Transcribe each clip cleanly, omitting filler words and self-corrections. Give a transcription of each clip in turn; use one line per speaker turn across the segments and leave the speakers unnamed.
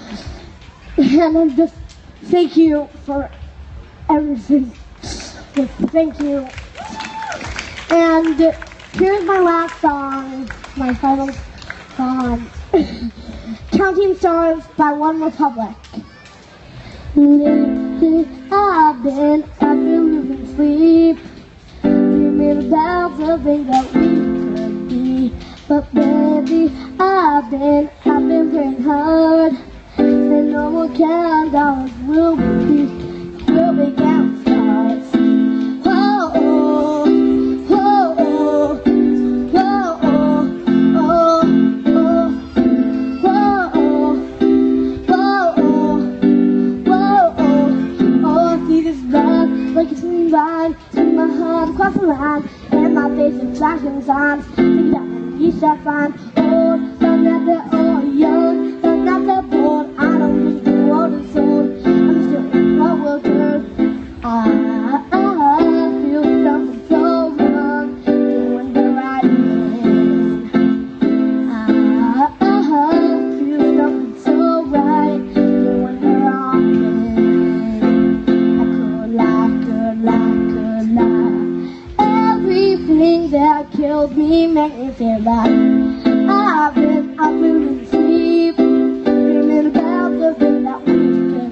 And I'm just thank you for everything. Just thank you. And here's my last song, my final song, Counting Stars by One Republic. Lately I've been losing sleep, dreaming about the things that we could be. But baby, I've been praying hard, and no more countdowns will be counting stars. Oh, oh, oh, oh, oh, oh, oh, oh, I see this love like it's in line, see my heart across the line, and my face is flashing signs. Maybe that you shall find old, but not that old, young, but not that bold. I don't think the world is old. I'm still in love with her. I feel something so wrong, doing the right thing. I feel something so right, doing the wrong thing. I could lie. Everything that killed me make me feel like I've been losing sleep, dreaming about the thing that we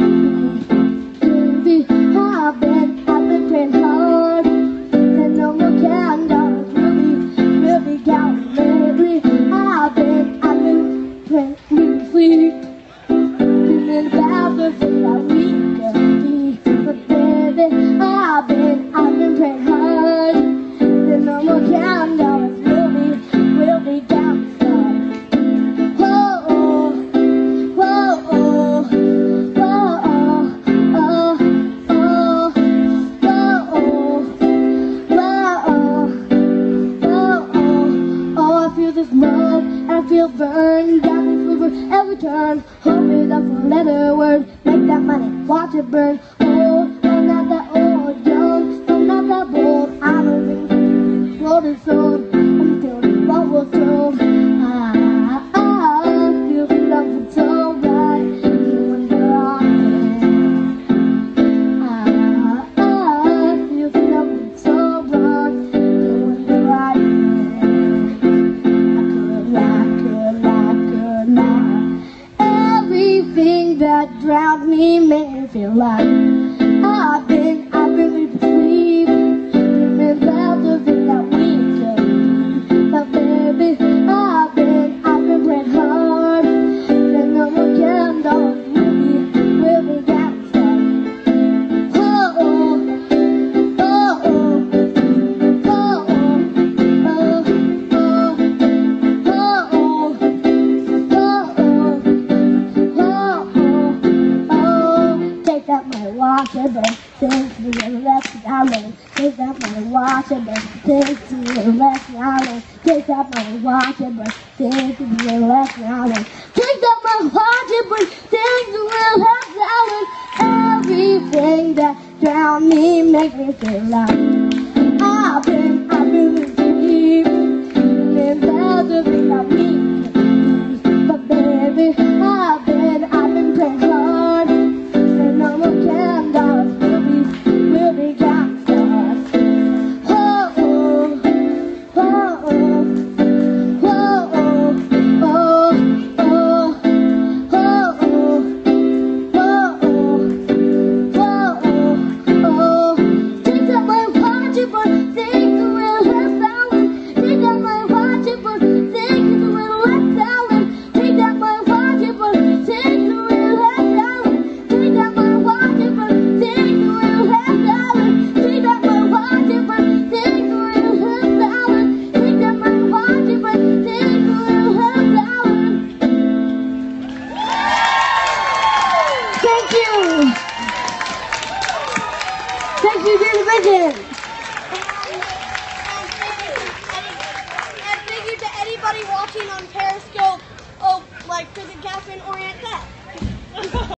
can be. I've been praying hard, and no more countdowns will be counting lately. I've been praying losing sleep, dreaming about the thing that we can be. But baby, I've been praying hard, and no more countdowns will be counting stars. Oh, oh, oh, oh, oh, oh, oh, oh, I feel this love, and I feel burned, got me fever every turn, hoping that for a letter word, make that money, watch it burn. Oh, I'm not that old, young, I'm not that bold, I don't think the world is old, I'm still in love with gold. I feel something so right, doing the wrong thing. I feel something so wrong, doing the right thing. I could lie. Everything that drowned me made me feel like I've been losing sleep, dreaming about the thing that we could be. But baby, I've been praying hard, and no more countdowns will be counting stars. Oh, oh, oh, oh, oh, oh, oh, oh, take that my watch and burn, take to the left and I learn. Take that my watch and burn, take to the left and I learn. Take that my watch and burn, take to the left and I learn. Take that my watch and burn, take to the left and I learn. Everything that drowned me make me feel like I've been losing sleep, dreaming about the thing that we can be. But baby, I've been praying hard, and no more countdowns will be counting stars. Oh, oh, oh, oh, oh, oh, oh, oh, oh, oh. Take that my watch and burn, take the real left out. Take that my watch and burn, take the real left out. Take that my watch and burn, take the real left out. Take that my watch and burn, take the real left out. Take that my watch and burn, take the real left out. Take that my watch and burn, take the real left out. Thank you. Thank you, dear Vision.
And thank you to anybody watching on Periscope, like Prison Captain Orient Tech.